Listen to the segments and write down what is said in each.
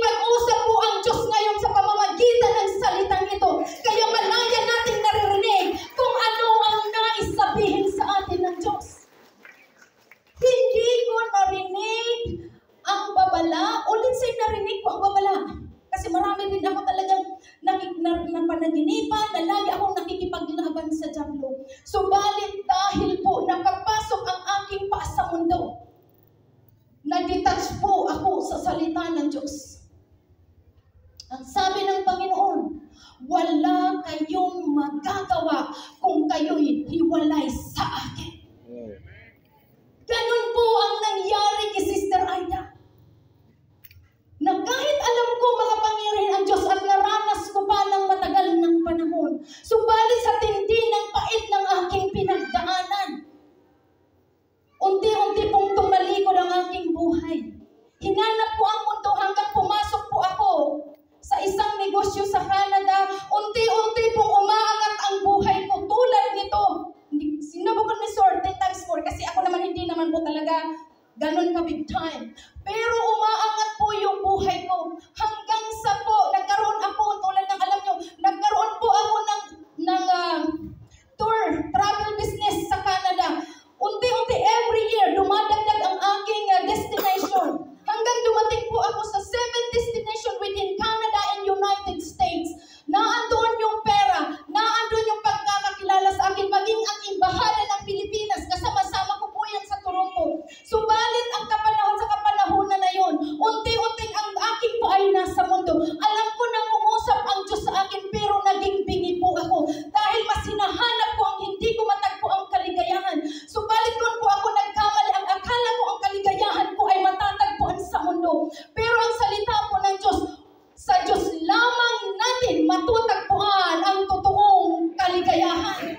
nakikipag-usap po ang Diyos ngayon sa pamamagitan ng salitang ito. Kaya malaya nating naririnig kung ano ang nais sabihin sa atin ng Diyos. Hindi ko narinig ang babala. Ulit sa'yo narinig ko ang babala. Kasi marami din ako talagang napanaginipan na lagi akong nakikipaglaban sa diablo. Subalit dahil po nakapasok ang aking paa sa mundo, na-detach po ako sa salita ng Diyos. Ang sabi ng Panginoon, wala kayong magagawa kung kayo'y hiwalay sa akin. Ganun po ang nangyari kay Sister Aida. Na kahit alam ko makapangyarihan ang Diyos at naranas ko pa ng matagal ng panahon, subalit sa tindi ng pait ng aking pinagdaanan, unti-unti pong tumalikod ang aking buhay. Hinanap ko ang mundo hanggang pumasok po ako sa isang negosyo sa Canada. Unti-unti pong umaangat ang buhay ko tulad nito. Sinubukan ni Sir 10 times more kasi ako naman hindi naman po talaga ganun ka big time. Pero umaangat po yung buhay ko hanggang sa po nagkaroon ako tulad ng alam nyo, nagkaroon po ako ng tour, travel business sa Canada. Unti-unti every year dumadagdag ang aking destination. Hanggang dumating po ako sa 7 destination within Canada and United States. Naandoon yung pera, naandoon yung pagkakakilala sa akin, maging ang embahada ng Pilipinas, kasama-sama ko po yan sa Toronto. Subalit ang kapanahonan na yon, unti-unting ang aking po ay nasa mundo. Alam ko nang umusap ang Diyos sa akin, pero naging bingi po ako. Dahil mas hinahanap ko ang hindi ko matagpo ang kaligayahan. Subalit doon po ako nagkamali, ang akala ko ang kaligayahan ko ay matatagpuan sa mundo. Pero ang salita po ng Diyos, sa Diyos lamang natin matutagpuan ang totoong kaligayahan.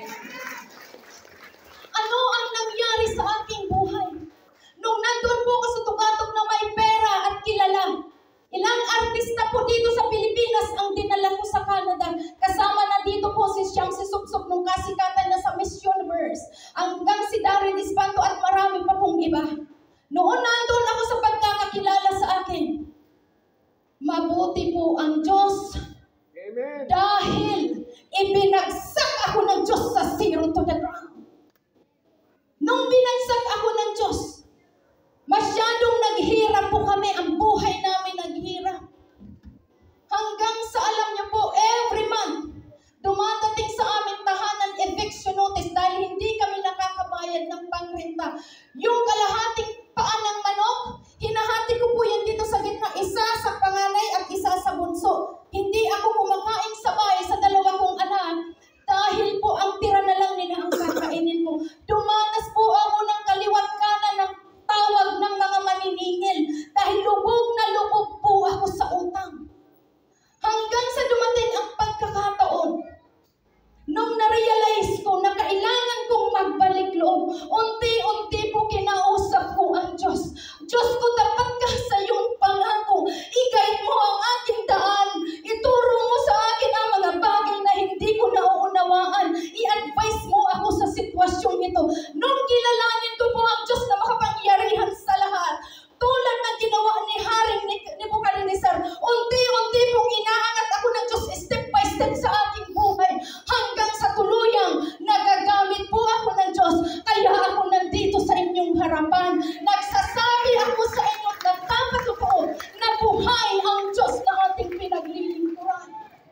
Ano ang nangyari sa aking buhay? Nung nandun po ako sa tugatok na may pera at kilala, ilang artista po dito sa Pilipinas ang dinala ko sa Canada. Kasama na dito po si Siyang si Supsup nung kasikatan na sa Miss Universe. Hanggang si Darren Espanto at marami pa pong iba. Noon nandun ako sa pagkakakilala sa akin. Mabuti po ang Diyos. Amen. Dahil ibinagsak ako ng Diyos sa zero to the ground. Nung binagsak ako ng Diyos, masyadong naghirap po kami. Ang buhay namin naghirap. Hanggang sa alam niyo po, every month, dumadating sa amin tahanan eviction notice dahil hindi kami nakakabayad ng pangrenta. Yung kalahating paa ng manok, hinahati ko po yan dito sa gitna. Isa sa panganay at isa sa bunso. Hindi ako kumakain sabay sa dalawa kong anak dahil po ang tira na lang nila ang kakainin ko. Dumanas po ako ng kaliwat kanan ng tawag ng mga maniningil dahil lubog na lubog po ako sa utang. Hanggang sa dumating ang pagkakataon, nung na-realize ko na kailangan kong magbalik loob, unti-unti po kinausap ko ang Diyos. Diyos ko, tapat ka sa iyong pangako. I-guide mo ang aking daan. Ituro mo sa akin ang mga bagay na hindi ko nauunawaan. I-advise mo ako sa sitwasyong ito. Nung kilalanin ko po ang Diyos na makapangyarihan sa lahat, tulad ng ginawa ni Haring Nebuchadnezzar, unti-unti pong inaangat ako ng Diyos step by step sa aking buhay hanggang sa tuluyang nagagamit po ako ng Diyos. Kaya ako nandito sa inyong harapan. Nagsasabi ako sa inyong nagpapatotoo na buhay ang Diyos na ating pinaglilingkuran.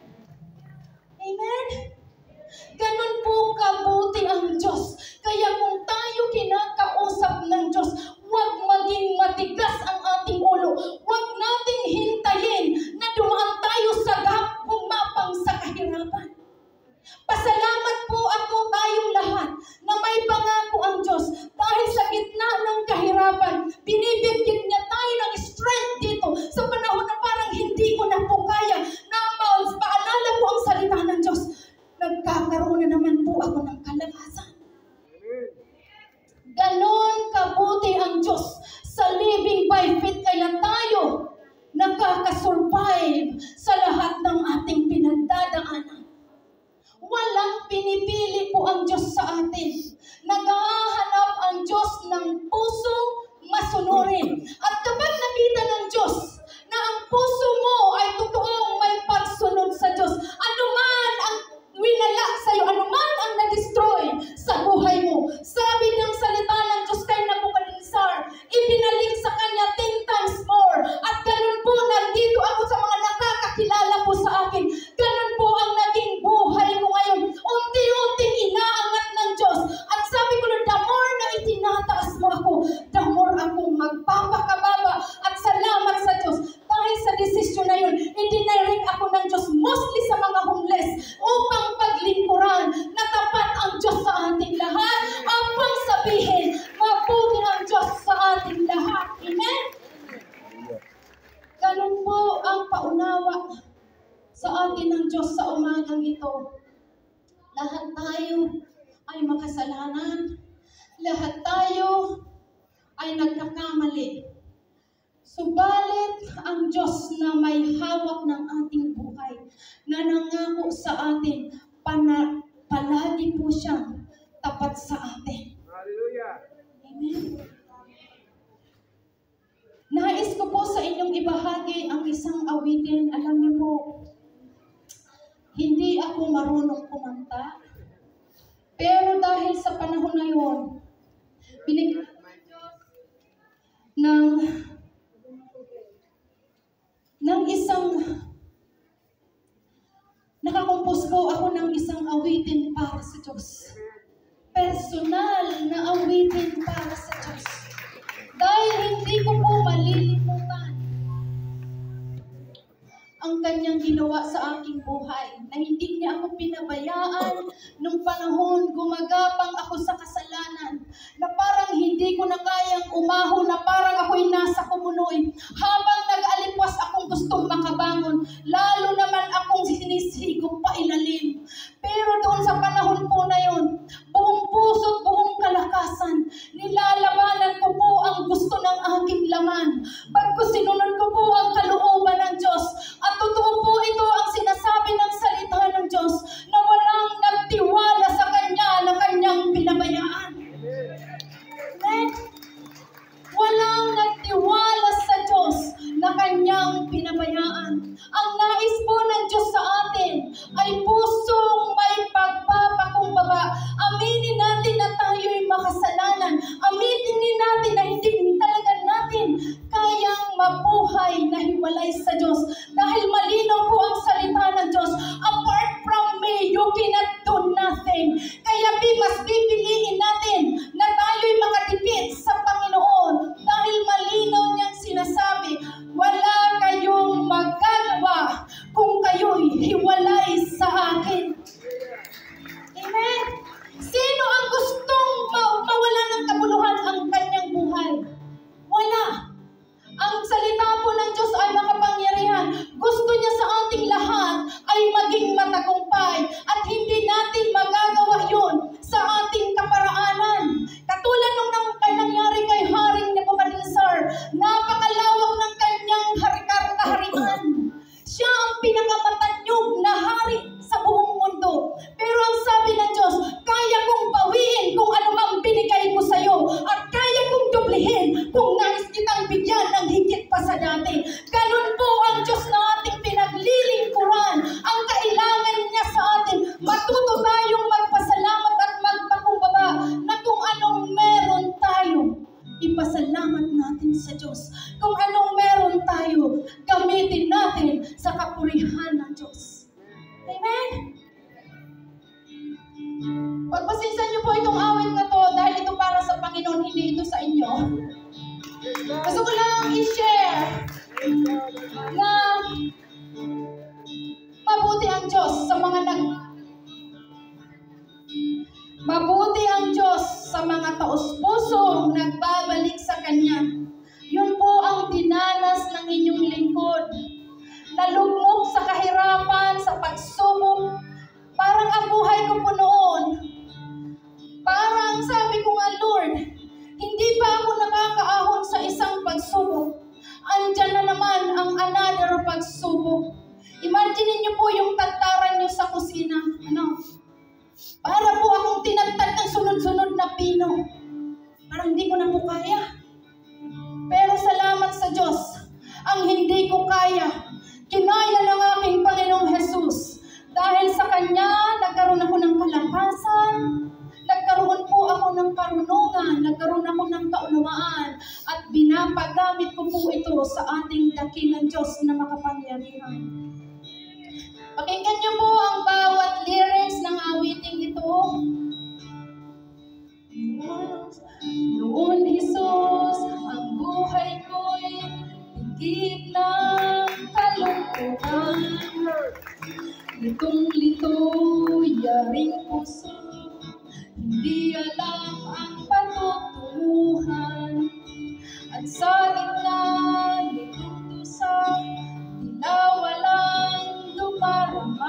Amen? Ganun po kabuti ang Diyos. Kaya kung tayo kinakausap ng Diyos, huwag maging matigas ang ating ulo. Huwag nating hintayin na dumaan tayo sa gumapang sa kahirapan. Pasalamat po ako tayong lahat na may pangako ang Diyos. Dahil sa gitna ng kahirapan, binibigyan niya tayo ng strength dito sa panahon na parang hindi ko na po kaya. Na paalala po ang salita ng Diyos. Nagkakaroon na naman po ako ng kalakasan. Ganon kabuti ang Diyos sa living by faith. Kaya tayo nakakasurvive sa lahat ng ating pinagdadaanan. Walang pinipili po ang Diyos sa atin. Naghahanap ang Diyos ng pusong masunurin. At kapag nakita ng Diyos na ang puso mo atin ng Diyos sa umagang ito. Lahat tayo ay makasalanan. Lahat tayo ay nagkakamali. Subalit ang Diyos na may hawak ng ating buhay, na nangako sa atin, palagi po siyang tapat sa atin. Hallelujah. Amen. Nais ko po sa inyong ibahagi ang isang awitin. Alam niyo po, hindi ako marunong kumanta. Pero dahil sa panahon na yun, binigyan ng isang, nakakompose po ako ng isang awitin para sa Diyos. Personal na awitin para sa Diyos. Dahil hindi ko po malilimutan ang kanyang ginawa sa aking buhay, na hindi niya ako pinabayaan nung panahon gumagapang ako sa kasalanan, na parang hindi ko na kayang umahon, na parang ako'y nasa kumunoy. Habang nag-alikwas akong gustong makabangon, lalo naman akong sinisigong pailalim. Pero doon sa panahon po na yun, buong puso't buong kalakasan, nilalabanan ko po ang gusto ng aking laman. Pagko sinunod ko po ang kalooban ng Diyos, at totoo po ito ang sinasabi ng salita ng Diyos, na walang nagtiwala sa Kanya na Kanyang pinabayaan. Amen? Walang nagtiwala sa Diyos na Kanyang pinabayaan. Ang nais po ng Diyos sa atin ay pusong may pagpapakumbaba. Aminin natin na tayo'y makasalanan. Aminin natin na hindi talaga natin kayang mabuhay na hiwalay sa Diyos. Dahil malinaw po ang salita ng Diyos, apart from me, you cannot do nothing. Kaya mas pipiliin natin na tayo'y makatipid sa Panginoon. Dahil malinaw niyang sinasabi, wala kayong magagawa kung kayo'y hiwalay sa akin. Amen? Sino ang gustong mawala ng kabuluhan ang kanyang buhay? Wala. Ang salita po ng Diyos ay makapangyarihan. Gusto niya sa ating lahat ay maging matagumpay, at hindi natin magagawa yun sa ating kaparaanan. Katulad nung nangyari kay Haring Nebuchadnezzar, napakalawak ng kanyang kaharian. Siya ang pinakamatanyog na hari sa buong mundo. Pero ang sabi ng Diyos, kaya kong bawiin kung ano mang binigay ko sa iyo, at kaya kong dublihin kung nais kitang bigyan ng higit pa sa dati. Ganun po ang Diyos na ating pinaglilingkuran. Ang kailangan niya sa atin, matuto tayong magpasalamat at magpakumbaba, na kung anong meron tayo, ipasalamat natin sa Diyos. Kung anong meron tayo, gamitin natin sa kapurihan ng Diyos. Amen? Pagpasensya niyo po itong awit na to, dahil ito para sa Panginoon, hindi ito sa inyo. Gusto ko lang i-share na mabuti ang Diyos sa mga mabuti ang Diyos sa mga taos-pusong nagbabalik sa Kanya. Yun po ang dinanas ng inyong lingkod. Nalugmok sa kahirapan, sa pagsubok. Parang ang buhay ko po noon, parang sabi ko nga, Lord, hindi pa ako nakakaahon sa isang pagsubok. Andyan na naman ang another pagsubok. Imagine niyo po yung tagtaran niyo sa kusina. Para po akong tinagtad ng sunod-sunod na pino. Parang hindi ko na po kaya. Pero salamat sa Diyos, ang hindi ko kaya, kinaya ng aking Panginoong Jesus. Dahil sa Kanya, nagkaroon ako ng kalakasan, nagkaroon po ako ng karunungan, nagkaroon ako ng kaunawaan, at binapagamit ko po ito sa ating dakilang Diyos na makapangyarihan. Pakinggan niyo po ang bawat lyrics ng awiting ito. Noon, Jesus, ang buhay ko'y higit ng kalungkutan. Litong-lito, yaring puso, hindi alam ang patutunguhan. At sa gitna nitong dusa, tila walang dumarama.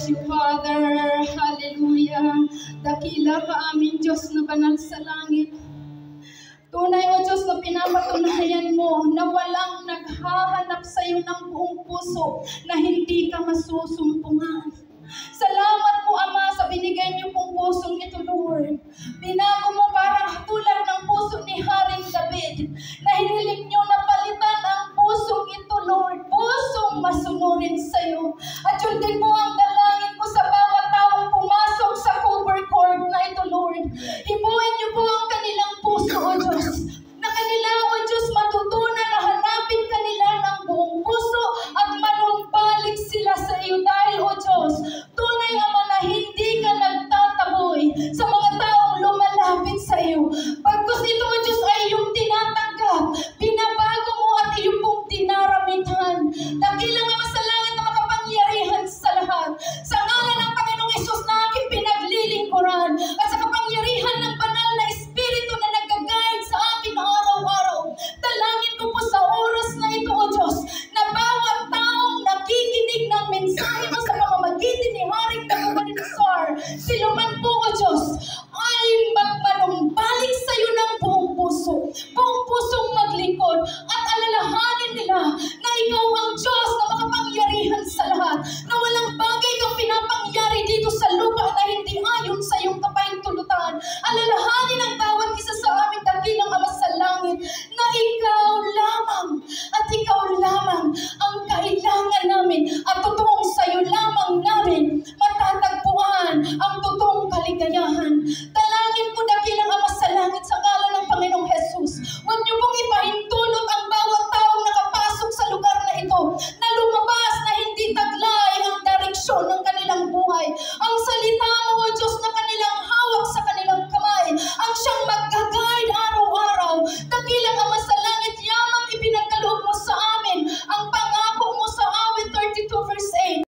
bless you, Father. Hallelujah. Dakila ka aming Diyos na banal sa langit. Tunay o Diyos na pinapatunayan mo na walang naghahanap sa iyo ng buong puso na hindi ka masusumpungan. Salamat po, Ama, sa binigay niyo pong pusong ito, Lord. Binago mo parang tulad ng puso ni Haring David na hiniling niyo na palitan ang pusong ito, Lord. Pusong masunurin sa iyo. At yun din po ang